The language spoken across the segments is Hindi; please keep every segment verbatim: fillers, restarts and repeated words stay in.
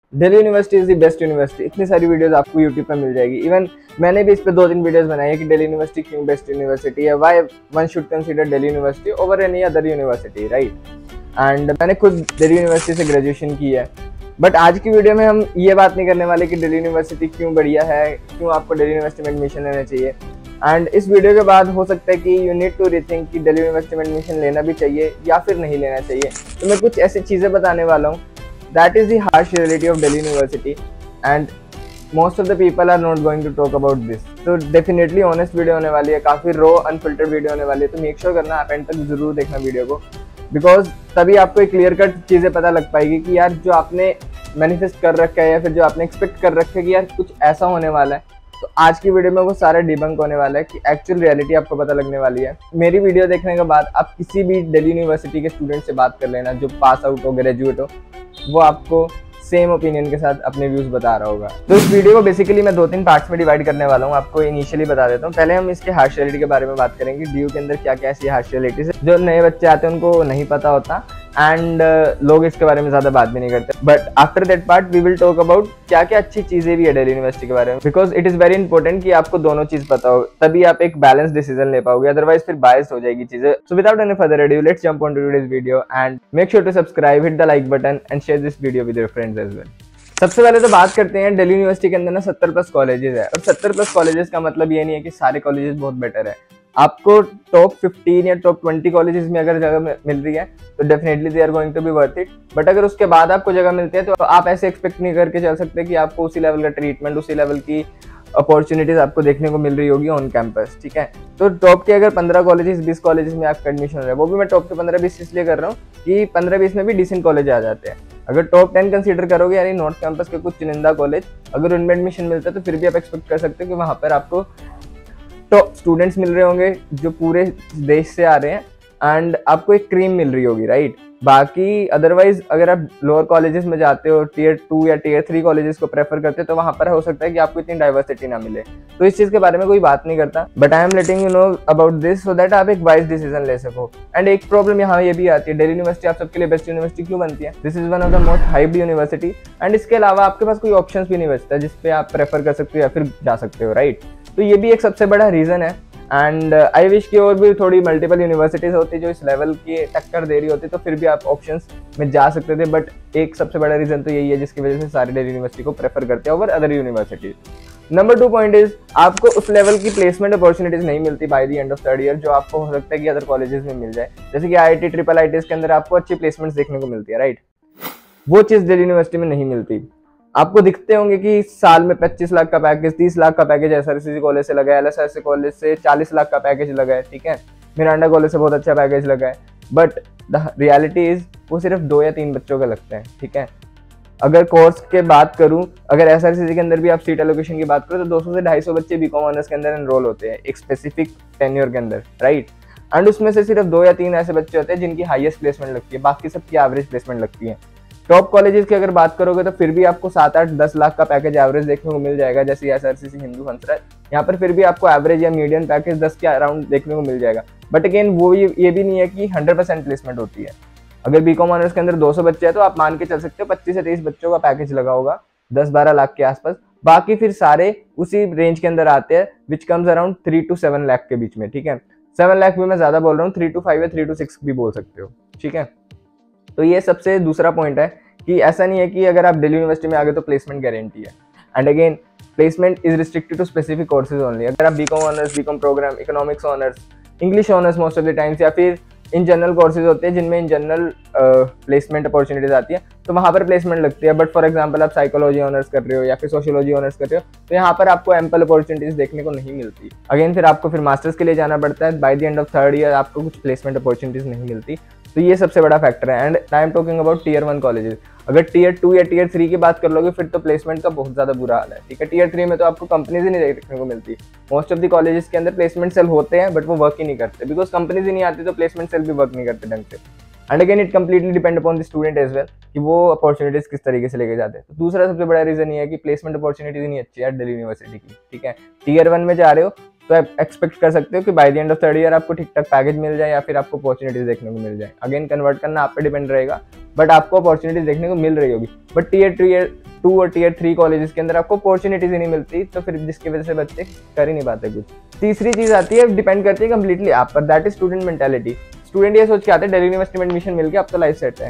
Delhi university is the best university. इतनी सारी वीडियोस आपको यूट्यूब पे मिल जाएगी। इवन मैंने भी इस पे दो तीन वीडियोस बनाई है कि दिल्ली यूनिवर्सिटी क्यों बेस्ट यूनिवर्सिटी है, why one should consider Delhi university over any other university, right. And मैंने खुद दिल्ली यूनिवर्सिटी से ग्रेजुएशन की है। बट आज की वीडियो में हम ये बात नहीं करने वाले कि दिल्ली यूनिवर्सिटी क्यों बढ़िया है, क्यों आपको दिल्ली यूनिवर्सिटी में एडमिशन लेना चाहिए। एंड इस वीडियो के बाद हो सकता है कि यू नीड टू रीथिंक कि दिल्ली यूनिवर्सिटी में एडमिशन लेना भी चाहिए या फिर नहीं लेना चाहिए। तो मैं कुछ ऐसी चीज़ें बताने वाला हूँ that is the harsh reality of Delhi University and most of the people are not going to talk about this। तो definitely honest वीडियो होने वाली है, काफ़ी raw unfiltered वीडियो होने वाली है। तो make sure करना आप एंड तक जरूर देखना वीडियो को, बिकॉज तभी आपको एक क्लियर कट चीज़ें पता लग पाएगी कि यार जो आपने मैनिफेस्ट कर रखा है या फिर जो आपने एक्सपेक्ट कर रखा है कि यार कुछ ऐसा होने वाला है, तो आज की वीडियो में वो सारा डिबंक होने वाला है कि एक्चुअल रियलिटी आपको पता लगने वाली है। मेरी वीडियो देखने के बाद आप किसी भी दिल्ली यूनिवर्सिटी के स्टूडेंट से बात कर लेना जो पास आउट हो, ग्रेजुएट हो, वो आपको सेम ओपिनियन के साथ अपने व्यूज बता रहा होगा। तो इस वीडियो को बेसिकली मैं दो तीन पार्ट्स में डिवाइड करने वाला हूँ। आपको इनिशियली बता देता हूँ। पहले हम इसके हार्श रियलिटी के बारे में बात करेंगे, डी यू के अंदर क्या क्या ऐसी हार्श रियलिटीज है जो नए बच्चे आते हैं उनको नहीं पता होता एंड uh, लोग इसके बारे में ज्यादा बात भी नहीं करते। But after that part we will talk about क्या क्या अच्छी चीजें भी है दिल्ली यूनिवर्सिटी के बारे में, because it is very important कि आपको दोनों चीज पता हो, तभी आप एक बैलेंस डिसीजन ले पाओगे, अदरवाइज फिर बायस हो जाएगी चीजें। So without any further ado let's jump on to today's video and make sure to subscribe, hit the like button and share this video with your friends as well. सबसे पहले तो बात करते हैं दिल्ली यूनिवर्सिटी के अंदर ना सत्तर प्लस कॉलेजेस है, और सत्तर प्लस कॉलेजेस का मतलब ये नहीं है कि सारे कॉलेजेस बहुत बेटर है। आपको टॉप फिफ्टीन या टॉप ट्वेंटी कॉलेजेस में अगर जगह मिल रही है तो definitely they are going to be worth it. But अगर उसके बाद आपको जगह मिलती है तो आप ऐसे एक्सपेक्ट नहीं करके चल सकते कि आपको उसी लेवल का ट्रीटमेंट, उसी लेवल की अपॉर्चुनिटीज आपको देखने को मिल रही होगी ऑन कैंपस, ठीक है। तो टॉप के अगर पंद्रह कॉलेजेस बीस कॉलेजेस में आपका एडमिशन हो रहा है, वो भी मैं टॉप के पंद्रह बीस इसलिए कर रहा हूँ कि पंद्रह बीस में भी डिसेंट कॉलेज आ जाते हैं। अगर टॉप टेन कंसीडर करोगे यानी नॉर्थ कैंपस के कुछ चुनिंदा कॉलेज, अगर उनमें एडमिशन मिलता है तो फिर भी आप एक्सपेक्ट कर सकते हो कि वहाँ पर आपको टॉप स्टूडेंट्स मिल रहे होंगे जो पूरे देश से आ रहे हैं एंड आपको एक क्रीम मिल रही होगी, राइट। बाकी अदरवाइज अगर आप लोअर कॉलेजेस में जाते हो, टीयर टू या टीयर थ्री कॉलेजेस को प्रेफर करते हो, तो वहाँ पर हो सकता है कि आपको इतनी डाइवर्सिटी ना मिले। तो इस चीज़ के बारे में कोई बात नहीं करता, but I am letting you know about this so that आप एक वाइज डिसीजन ले सको। एंड एक प्रॉब्लम यहाँ ये भी आती है, दिल्ली यूनिवर्सिटी आप सबके लिए बेस्ट यूनिवर्सिटी क्यों बनती है? This is one of the most hyped university and इसके अलावा आपके पास कोई ऑप्शन भी नहीं बचता जिसपे आप प्रेफर कर सकते हो या फिर जा सकते हो, राइट। तो ये भी एक सबसे बड़ा रीजन है। एंड आई विश की और भी थोड़ी मल्टीपल यूनिवर्सिटीज होती जो इस लेवल की टक्कर दे रही होती तो फिर भी आप ऑप्शंस में जा सकते थे। बट एक सबसे बड़ा रीजन तो यही है जिसकी वजह से सारे दिल्ली यूनिवर्सिटी को प्रेफर करते हैं over other universities. Number two point is आपको उस लेवल की प्लेसमेंट अपॉर्चुनिटीज नहीं मिलती by the end of third year जो आपको हो सकता है कि अदर कॉलेजेस में मिल जाए। जैसे कि I I T triple I T के अंदर आपको अच्छी प्लेसमेंट्स देखने को मिलती है, राइट। वो चीज़ दिल्ली यूनिवर्सिटी में नहीं मिलती। आपको दिखते होंगे कि साल में पच्चीस लाख का पैकेज, तीस लाख का package S R C C college से लगा है, एल एस एस कॉलेज से चालीस लाख का पैकेज लगा है, ठीक है। मिरांडा कॉलेज से बहुत अच्छा पैकेज लगा है। बट द रियलिटी इज वो सिर्फ दो या तीन बच्चों का लगता है, ठीक है। अगर कोर्स के बात करूं, अगर एस आर सी सी के अंदर भी आप सीट एलोकेशन की बात करो तो दो सौ से ढाई सौ बच्चे बीकॉम ऑनर्स के अंदर एनरोल होते हैं एक स्पेसिफिक टेन्योर के अंदर, राइट। एंड उसमें से सिर्फ दो या तीन ऐसे बच्चे होते हैं जिनकी हाईएस्ट प्लेसमेंट लगती है, बाकी सबकी एवरेज प्लेसमेंट लगती है। टॉप कॉलेजेस की अगर बात करोगे तो फिर भी आपको सात आठ दस लाख का पैकेज एवरेज देखने को मिल जाएगा, जैसे S R C C, Hindu, Hansraj. यहाँ पर फिर भी आपको एवरेज या मीडियम पैकेज दस के अराउंड देखने को मिल जाएगा। बट अगेन वो ये, ये भी नहीं है कि हंड्रेड परसेंट प्लेसमेंट होती है। अगर बीकॉम ऑनर्स के अंदर दो सौ बच्चे हैं तो आप मान के चल सकते हो पच्चीस से तेईस बच्चों का पैकेज लगा होगा दस बारह लाख के आसपास। बाकी फिर सारे उसी रेंज के अंदर आते हैं which comes around three to seven lakh के बीच में, ठीक है। सेवन लाख भी मैं ज्यादा बोल रहा हूँ, थ्री टू फाइव या थ्री टू सिक्स भी बोल सकते हो, ठीक है। तो ये सबसे दूसरा पॉइंट है कि ऐसा नहीं है कि अगर आप दिल्ली यूनिवर्सिटी में आ गए तो प्लेसमेंट गारंटी है। And again placement is restricted to specific courses only. अगर आप BCom honours, BCom programme, economics honours, English honours most of the times, या फिर इन जनरल कोर्सेज होते हैं जिनमें इन जनरल प्लेसमेंट अपॉर्चुनिटीज आती है तो वहाँ पर प्लेसमेंट लगती है। बट फॉर एग्जांपल आप साइकोलॉजी ऑनर्स कर रहे हो या फिर सोशियोलॉजी ऑनर्स कर रहे हो तो यहाँ पर आपको एम्पल अपॉर्चुनिटीज देखने को नहीं मिलती। अगेन फिर आपको फिर मास्टर्स के लिए जाना पड़ता है, by the end of third year आपको कुछ प्लेसमेंट अपॉर्चुनिटीज नहीं मिलती। तो ये सबसे बड़ा फैक्टर है। And I am talking about tier one colleges. अगर टीयर टू या टीयर थ्री की बात कर लोगे फिर तो प्लेसमेंट का बहुत ज्यादा बुरा हाल है, ठीक है। टीयर थ्री में तो आपको कंपनीज ही नहीं देखने को मिलती। मोस्ट ऑफ द कॉलेजेस के अंदर प्लेसमेंट सेल होते हैं बट वो वर्क ही नहीं करते, बिकॉज कंपनीज ही नहीं आती तो प्लेसमेंट सेल भी वर्क नहीं करते ढंग से। And again it completely depend upon the student as well कि वो अपॉर्चुनिटीज किस तरीके से लेके जाते हैं। तो दूसरा सबसे बड़ा रीजन ये है कि प्लेसमेंट अपॉर्चुनिटीज नहीं अच्छी है दिल्ली यूनिवर्सिटी की, ठीक है। टीयर वन में जा रहे हो तो आप एक्सपेक्ट कर सकते हो कि by the end of third year आपको ठीक ठाक पैकेज मिल जाए या फिर आपको अपॉर्चुनिटीज देखने को मिल जाए। अगेन कन्वर्ट करना आप पे डिपेंड रहेगा, बट आपको अपॉर्चुनिटीज देखने को मिल रही होगी। बट टीयर टीयर टू और टीयर थ्री कॉलेजेस के अंदर आपको अपॉर्चुनिटीज ही नहीं मिलती, तो फिर जिसकी वजह से बच्चे कर ही नहीं पाते कुछ। तीसरी चीज आती है, डिपेंड करती है कंप्लीटली आप पर, that is student mentality. Student ये सोच के आते हैं दिल्ली यूनिवर्सिटी में एडमिशन मिल गया अब तो लाइफ सेट है।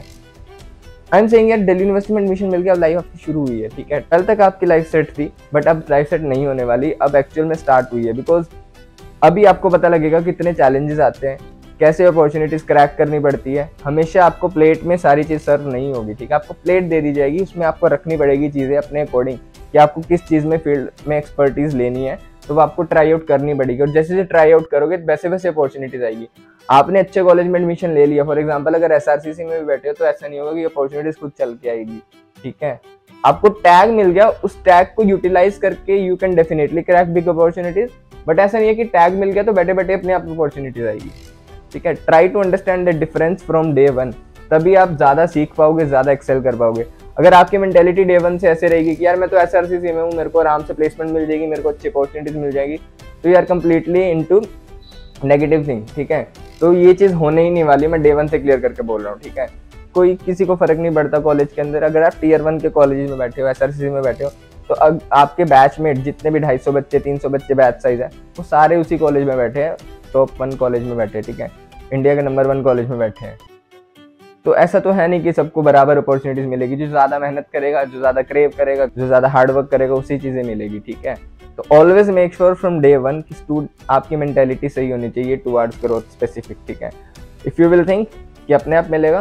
आई एम सेइंग यार दिल्ली यूनिवर्सिटी में एडमिशन मिल गया अब लाइफ आपकी शुरू हुई है, ठीक है। कल तक आपकी लाइफ सेट थी, बट अब लाइफ सेट नहीं होने वाली, अब एक्चुअल में स्टार्ट हुई है। बिकॉज अभी आपको पता लगेगा कितने चैलेंजेस आते हैं, कैसे अपॉर्चुनिटीज क्रैक करनी पड़ती है। हमेशा आपको प्लेट में सारी चीज सर्व नहीं होगी, ठीक है। आपको प्लेट दे दी जाएगी, उसमें आपको रखनी पड़ेगी चीजें अपने अकॉर्डिंग कि आपको किस चीज में फील्ड में एक्सपर्टीज लेनी है, तो वो आपको ट्राई आउट करनी पड़ेगी। और जैसे जैसे ट्राई आउट करोगे वैसे वैसे अपॉर्चुनिटीज आएगी। आपने अच्छे कॉलेज में एडमिशन ले लिया, फॉर एग्जाम्पल अगर एसआरसीसी में भी बैठे हो, तो ऐसा नहीं होगा कि अपॉर्चुनिटीज खुद चल के आएगी, ठीक है। आपको टैग मिल गया, उस टैग को यूटिलाइज करके you can definitely crack big opportunities. But ऐसा नहीं है कि टैग मिल गया तो बैठे बैठे अपने आप अपॉर्चुनिटीज आएगी, ठीक है। Try to understand the difference from day one, तभी आप ज्यादा सीख पाओगे, ज्यादा एक्सेल कर पाओगे। अगर आपकी मेंटेलिटी डे वन से ऐसे रहेगी कि यार मैं तो एसआरसीसी में हूँ, मेरे को आराम से प्लेसमेंट मिल जाएगी, मेरे को अच्छी अपॉर्चुनिटीज मिल जाएगी, तो यार कंप्लीटली इनटू नेगेटिव थिंग, ठीक है। तो ये चीज होने ही नहीं वाली, मैं डे वन से क्लियर करके बोल रहा हूँ, ठीक है। कोई किसी को फर्क नहीं पड़ता कॉलेज के अंदर, अगर आप टीयर वन के कॉलेज में बैठे हो, एसआरसीसी में बैठे हो, तो अब आपके बैचमेट जितने भी ढाई सौ बच्चे, तीन सौ बच्चे बैच साइज है, वो सारे उसी कॉलेज में बैठे हैं, टॉप वन कॉलेज में बैठे हैं, ठीक है, इंडिया के नंबर वन कॉलेज में बैठे हैं। तो ऐसा तो है नहीं कि सबको बराबर अपॉर्चुनिटीज मिलेगी। जो ज्यादा मेहनत करेगा, जो ज्यादा क्रेव करेगा, जो ज्यादा हार्ड वर्क करेगा, उसी चीजें मिलेगी, ठीक है। तो always make sure from day one कि स्टूडेंट आपकी मेंटेलिटी सही होनी चाहिए टुवर्ड्स ग्रोथ स्पेसिफिक, ठीक है। इफ यू विल थिंक कि अपने आप मिलेगा,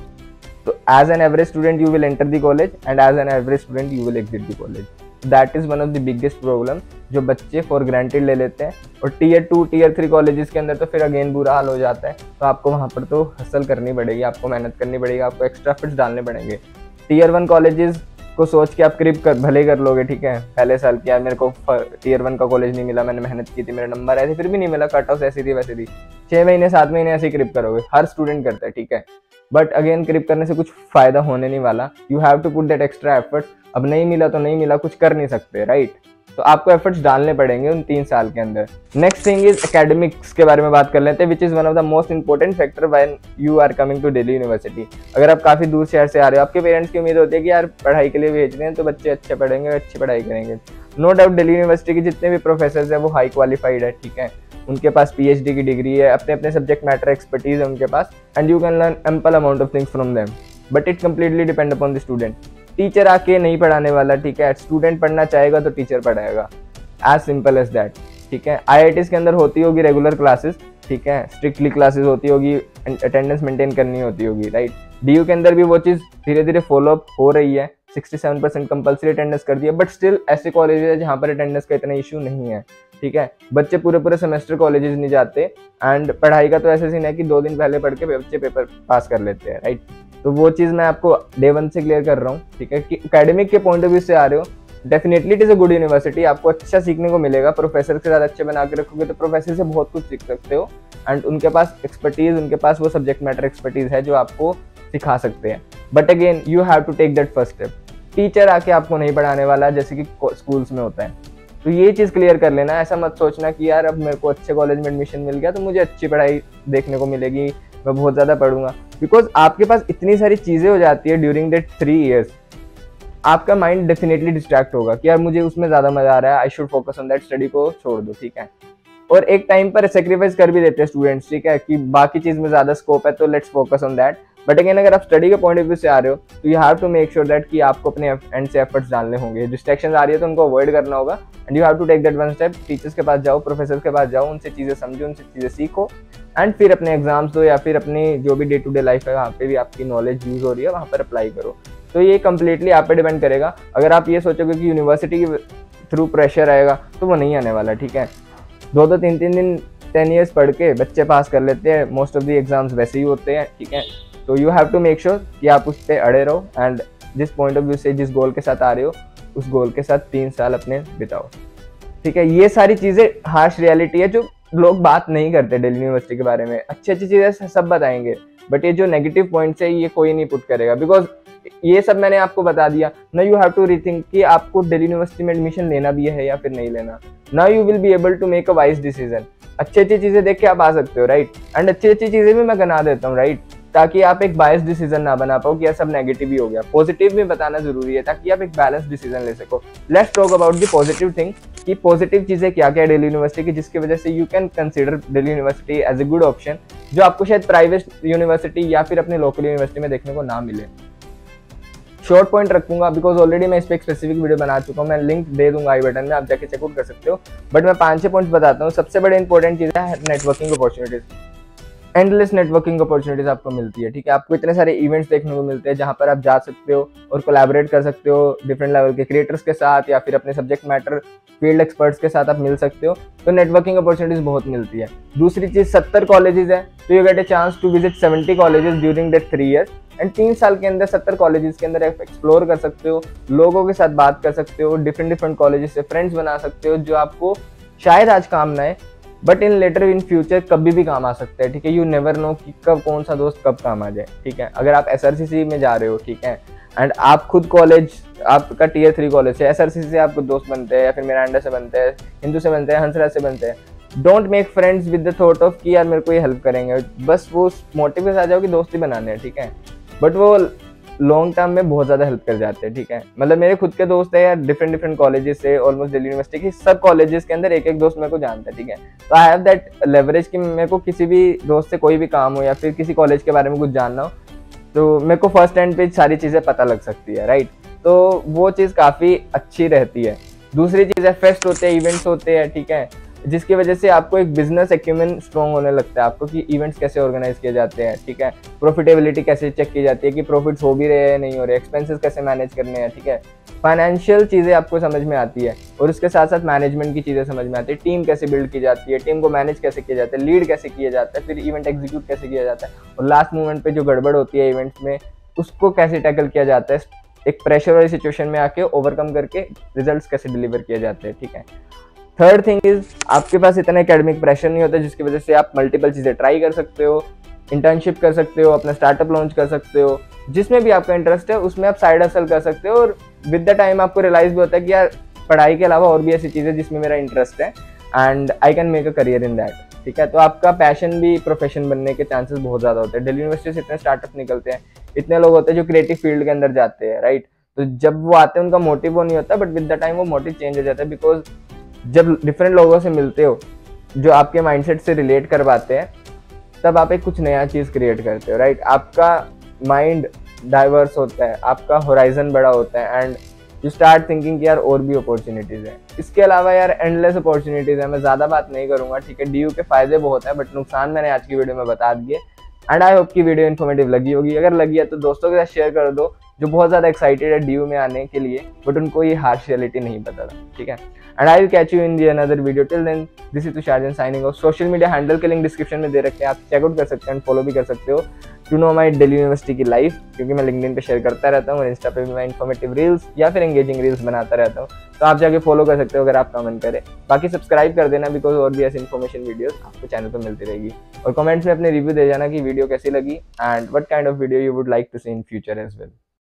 तो as an average student you will enter the college and as an average student you will exit the college. That is one of the biggest problem जो बच्चे फॉर ग्रांटेड ले लेते हैं। और tier two tier three colleges के अंदर तो फिर अगेन बुरा हाल हो जाता है। तो आपको वहाँ पर तो हसल करनी पड़ेगी, आपको मेहनत करनी पड़ेगी, आपको एक्स्ट्रा एफर्ट्स डालने पड़ेंगे। टीयर वन कॉलेजेस को सोच के आप क्रिप कर भले कर लोगे, ठीक है, पहले साल की यार मेरे को टीयर वन का कॉलेज नहीं मिला, मैंने मेहनत की थी, मेरे नंबर आए थे, फिर भी नहीं मिला, कट ऑफ ऐसी थी वैसी थी, छह महीने सात महीने ऐसे क्रिप करोगे, हर स्टूडेंट करता है, ठीक है। बट अगेन क्रिप करने से कुछ फायदा होने नहीं वाला। You have to put that extra effort. अब नहीं मिला तो नहीं मिला, कुछ कर नहीं सकते, राइट। तो आपको एफर्ट्स डालने पड़ेंगे उन तीन साल के अंदर। नेक्स्ट थिंग इज एकेडमिक्स के बारे में बात कर लेते हैं, which is one of the most important factor when you are coming to Delhi university. अगर आप काफी दूर शहर से आ रहे हो, आपके पेरेंट्स की उम्मीद होती है कि यार पढ़ाई के लिए भेज रहे हैं तो बच्चे अच्छे पढ़ेंगे, अच्छी पढ़ाई करेंगे। नो डाउट दिल्ली यूनिवर्सिटी के जितने भी प्रोफेसर है वो हाई क्वालिफाइड है, ठीक है, उनके पास पीएचडी की डिग्री है, अपने अपने सब्जेक्ट मैटर एक्सपर्टीज है उनके पास, and you can learn ample amount of things from them. But it completely depend upon the student. Teacher आके नहीं पढ़ाने वाला, ठीक है, स्टूडेंट पढ़ना चाहेगा तो टीचर पढ़ाएगा, एज सिंपल एज दैट, ठीक है। आईआईटीज के अंदर होती होगी रेगुलर क्लासेस, ठीक है, स्ट्रिक्टली क्लासेस होती होगी, अटेंडेंस मेंटेन करनी होती होगी, राइट। डीयू के अंदर भी वो चीज धीरे धीरे फॉलो अप हो रही है, sixty seven percent compulsory attendance कर दिया, बट स्टिल ऐसे कॉलेज है जहाँ पर अटेंडेंस का इतना इशू नहीं है, ठीक है। बच्चे पूरे पूरे सेमेस्टर कॉलेजेस नहीं जाते, एंड पढ़ाई का तो ऐसे सीन है कि दो दिन पहले पढ़ के बच्चे पेपर पास कर लेते हैं, राइट। तो वो चीज मैं आपको डे वन से क्लियर कर रहा हूँ, ठीक है, कि एकेडमिक के पॉइंट ऑफ व्यू से आ रहे हो, definitely it is a good university, आपको अच्छा सीखने को मिलेगा। प्रोफेसर के साथ अच्छे बना के रखोगे तो प्रोफेसर से बहुत कुछ सीख सकते हो, एंड उनके पास एक्सपर्टीज, उनके पास वो सब्जेक्ट मैटर एक्सपर्टीज है जो आपको सिखा सकते हैं। But again you have to take that first step. Teacher आके आपको नहीं पढ़ाने वाला जैसे कि स्कूल्स में होता है, तो ये चीज क्लियर कर लेना। ऐसा मत सोचना कि यार अब मेरे को अच्छे कॉलेज में एडमिशन मिल गया तो मुझे अच्छी पढ़ाई देखने को मिलेगी, मैं बहुत ज्यादा पढ़ूंगा। बिकॉज आपके पास इतनी सारी चीजें हो जाती है ड्यूरिंग दैट थ्री इयर्स, आपका माइंड डेफिनेटली डिस्ट्रैक्ट होगा कि यार मुझे उसमें ज्यादा मजा आ रहा है, I should focus on that, study को छोड़ दो, ठीक है। और एक टाइम पर सेक्रीफाइस कर भी देते हैं स्टूडेंट्स, ठीक है, कि बाकी चीज में ज्यादा स्कोप है तो let's focus on that. But again अगर आप स्टडी के पॉइंट ऑफ व्यू से आ रहे हो तो you have to make sure that कि आपको अपने एंड से एफर्ट्स डालने होंगे। डिस्ट्रैक्शन आ रही है तो उनको अवॉइड करना होगा, and you have to take that one step. Teachers के पास जाओ, प्रोफेसर के पास जाओ, उनसे चीजें समझो, उनसे चीजें सीखो, एंड फिर अपने एग्जाम्स दो या फिर अपनी जो भी डे टू डे लाइफ है वहाँ पे भी आपकी नॉलेज यूज हो रही है वहाँ पर अप्लाई करो। तो ये कंप्लीटली आप पे डिपेंड करेगा। अगर आप ये सोचोगे कि यूनिवर्सिटी के थ्रू प्रेशर आएगा तो वो नहीं आने वाला, ठीक है। दो दो तीन तीन दिन टेन ईयर्स पढ़ के बच्चे पास कर लेते हैं, मोस्ट ऑफ द एग्जाम्स वैसे ही होते हैं, ठीक है। तो you have to make sure कि आप उस पर अड़े रहो, एंड जिस पॉइंट ऑफ व्यू से जिस गोल के साथ आ रहे हो उस गोल के साथ तीन साल अपने बिताओ, ठीक है। ये सारी चीजें हार्श रियलिटी है जो लोग बात नहीं करते दिल्ली यूनिवर्सिटी के बारे में। अच्छी अच्छी चीजें सब बताएंगे, बट ये जो नेगेटिव पॉइंट्स है ये कोई नहीं पुट करेगा। बिकॉज ये सब मैंने आपको बता दिया। Now you have to rethink कि आपको दिल्ली यूनिवर्सिटी में एडमिशन लेना भी है या फिर नहीं लेना। Now you will be able to make a wise decision. अच्छी अच्छी चीजें देख के आप आ सकते हो, राइट, एंड अच्छी अच्छी चीजें भी मैं गिना देता हूँ, राइट, ताकि आप एक बायस डिसीजन ना बना पाओ कि यह सब नेगेटिव ही हो गया। पॉजिटिव भी बताना जरूरी है ताकि आप एक बैलेंस डिसीजन ले सको। Let's talk about the positive thing कि पॉजिटिव चीजें क्या क्या है दिल्ली यूनिवर्सिटी की, जिसकी वजह से you can consider Delhi university as a good option, जो आपको शायद प्राइवेट यूनिवर्सिटी या फिर अपने लोकल यूनिवर्सिटी में देखने को ना मिले। शॉर्ट पॉइंट रखूंगा बिकॉज ऑलरेडी मैं इस पर एक स्पेसिफिक वीडियो बना चुका हूँ, मैं लिंक दे दूंगा आई बटन में, आप जाके चेकआउट कर सकते हो। बट मैं पांच छह पॉइंट्स बताता हूँ। सबसे बड़े इंपॉर्टेंट चीज है networking opportunities. Endless networking opportunities आपको मिलती है, ठीक है। आपको इतने सारे इवेंट्स देखने को मिलते हैं जहां पर आप जा सकते हो और कोलैबोरेट कर सकते हो डिफरेंट लेवल के क्रिएटर्स के साथ या फिर अपने सब्जेक्ट मैटर फील्ड एक्सपर्ट्स के साथ आप मिल सकते हो। तो नेटवर्किंग अपॉर्चुनिटीज बहुत मिलती है। दूसरी चीज सत्तर कॉलेजेस है, तो you get a chance to visit seventy colleges during that three years and तीन साल के अंदर सत्तर कॉलेजेस के अंदर आप एक्सप्लोर कर सकते हो, लोगों के साथ बात कर सकते हो, डिफरेंट डिफरेंट कॉलेजेस से फ्रेंड्स बना सकते हो जो आपको शायद आज काम ना आए but in later in future कभी भी काम आ सकता है, ठीक है। यू नेवर नो कि कब कौन सा दोस्त कब काम आ जाए, ठीक है। अगर आप एसआरसीसी में जा रहे हो, ठीक है, एंड आप खुद कॉलेज आपका टीयर थ्री कॉलेज है, एसआरसीसी से आपको दोस्त बनते हैं या फिर मिरांडा से बनते हैं, हिंदू से बनते हैं, हंसराज से बनते हैं, don't make friends with the thought of कि यार मेरे को ये हेल्प करेंगे, बस वो मोटिव के साथ आ जाओ कि दोस्ती बनाने हैं, ठीक है। बट वो लॉन्ग टर्म में बहुत ज्यादा हेल्प कर जाते हैं, ठीक है। मतलब मेरे खुद के दोस्त है यार डिफरेंट डिफरेंट कॉलेजेस से, ऑलमोस्ट दिल्ली यूनिवर्सिटी की सब कॉलेजेस के अंदर एक एक दोस्त मेरे को जानता है, ठीक है। तो आई हैव दैट लेवरेज कि मेरे को किसी भी दोस्त से कोई भी काम हो या फिर किसी कॉलेज के बारे में कुछ जानना हो तो मेरे को फर्स्ट हैंड पे सारी चीजें पता लग सकती है, राइट। तो वो चीज काफी अच्छी रहती है। दूसरी चीज है फेस्ट होते हैं, इवेंट्स होते हैं, ठीक है, जिसकी वजह से आपको एक बिजनेस एक्यूमेंट स्ट्रॉन्ग होने लगता है आपको कि इवेंट्स कैसे ऑर्गेनाइज किए जाते हैं, ठीक है। प्रॉफिटेबिलिटी कैसे चेक की जाती है कि प्रॉफिट्स हो भी रहे हैं नहीं हो रहे, एक्सपेंसेस कैसे मैनेज करने हैं, ठीक है। फाइनेंशियल चीजें आपको समझ में आती है और उसके साथ साथ मैनेजमेंट की चीजें समझ में आती है। टीम कैसे बिल्ड की जाती है, टीम को मैनेज कैसे किया जाता है, लीड कैसे किया जाता है, फिर इवेंट एग्जीक्यूट कैसे किया जाता है और लास्ट मोमेंट पे जो गड़बड़ होती है इवेंट्स में उसको कैसे टैकल किया जाता है, एक प्रेशर वाली सिचुएशन में आके ओवरकम करके रिजल्ट्स कैसे डिलीवर किए जाते हैं, ठीक है। थर्ड थिंग इज आपके पास इतना एकेडमिक प्रेशर नहीं होता जिसकी वजह से आप मल्टीपल चीजें ट्राई कर सकते हो, इंटर्नशिप कर सकते हो, अपना स्टार्टअप लॉन्च कर सकते हो, जिसमें भी आपका इंटरेस्ट है उसमें आप साइड हसल कर सकते हो और विद द टाइम आपको रियलाइज भी होता है कि यार पढ़ाई के अलावा और भी ऐसी चीजें जिसमें मेरा इंटरेस्ट है and I can make a career in that, ठीक है। तो आपका पैशन भी प्रोफेशन बनने के चांसेस बहुत ज्यादा होते हैं। दिल्ली यूनिवर्सिटी से इतने स्टार्टअप निकलते हैं, इतने लोग होते हैं जो क्रिएटिव फील्ड के अंदर जाते हैं, राइट। तो जब वो आते हैं उनका मोटिव वो नहीं होता बट विद द टाइम वो मोटिव चेंज हो जाता है बिकॉज जब डिफरेंट लोगों से मिलते हो जो आपके माइंडसेट से रिलेट कर पाते हैं तब आप एक कुछ नया चीज क्रिएट करते हो, राइट। आपका माइंड डाइवर्स होता है, आपका होराइजन बड़ा होता है एंड यू स्टार्ट थिंकिंग कि यार और भी अपॉर्चुनिटीज है। इसके अलावा यार एंडलेस अपॉर्चुनिटीज है, मैं ज्यादा बात नहीं करूंगा, ठीक है। डीयू के फायदे बहुत है बट नुकसान मैंने आज की वीडियो में बता दिए एंड आई होप की वीडियो इन्फॉर्मेटिव लगी होगी। अगर लगी है तो दोस्तों के साथ शेयर कर दो जो बहुत ज्यादा एक्साइटेड है डीयू में आने के लिए बट उनको ये हार्श रियलिटी नहीं पता था, ठीक है। And I will catch you in the another video, till then this is Tushar Jain signing off. Social media handle के लिंक डिस्क्रिप्शन में दे रखे हैं, आप चेकआउट कर सकते हैं, फॉलो भी कर सकते हो to know my Delhi university की लाइफ, क्योंकि मैं लिंक्डइन पे शेयर करता रहता हूँ और इंस्टा पे भी मैं इन्फॉर्मेटिव रील्स या फिर एंगेजिंग रील्स बनाता रहता हूँ, तो आप जाके फॉलो कर सकते हो अगर आपका मन करे। बाकी सब्सक्राइब कर देना बिकॉज और भी ऐसी इन्फॉर्मेशन वीडियोस आपको चैनल पर मिलती रहेगी और कमेंट्स में अपने रिव्यू दे जाना कि वीडियो कैसी लगी and what kind of video you would like to see in future as well.